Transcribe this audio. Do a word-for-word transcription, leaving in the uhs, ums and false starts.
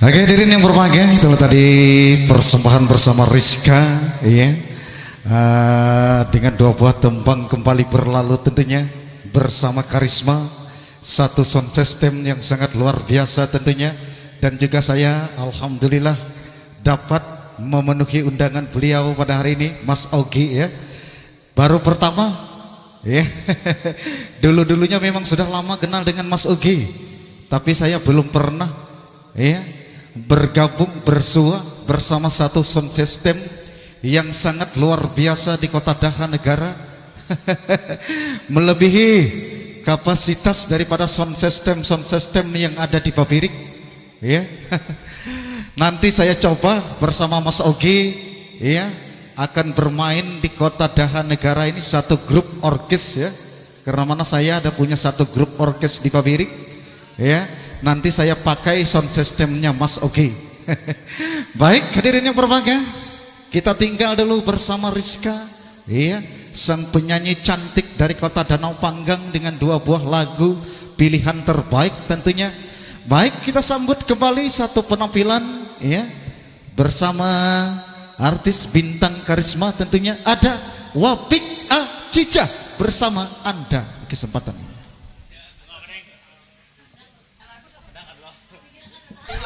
Oke, hadirin yang berbahagia, itulah tadi persembahan bersama Rizka, ya, uh, dengan dua buah tembang kembali berlalu tentunya bersama Karisma, satu sound system yang sangat luar biasa tentunya, dan juga saya alhamdulillah dapat memenuhi undangan beliau pada hari ini, Mas Ogi, ya, baru pertama, ya, dulu-dulunya memang sudah lama kenal dengan Mas Ogi, tapi saya belum pernah, ya, bergabung bersua bersama satu sound system yang sangat luar biasa di Kota Daha Negara. Melebihi kapasitas daripada sound system sound system yang ada di Babirik, ya. Nanti saya coba bersama Mas Ogi, ya, akan bermain di Kota Daha Negara ini satu grup orkes, ya, karena mana saya ada punya satu grup orkes di Babirik, ya. Nanti saya pakai sound systemnya Mas Ogi. Baik, hadirin yang berbahagia, kita tinggal dulu bersama Rizka, iya, sang penyanyi cantik dari Kota Danau Panggang dengan dua buah lagu pilihan terbaik tentunya. Baik, kita sambut kembali satu penampilan, ya, bersama artis bintang Karisma tentunya. Ada Wapik A Cica bersama Anda kesempatan ini.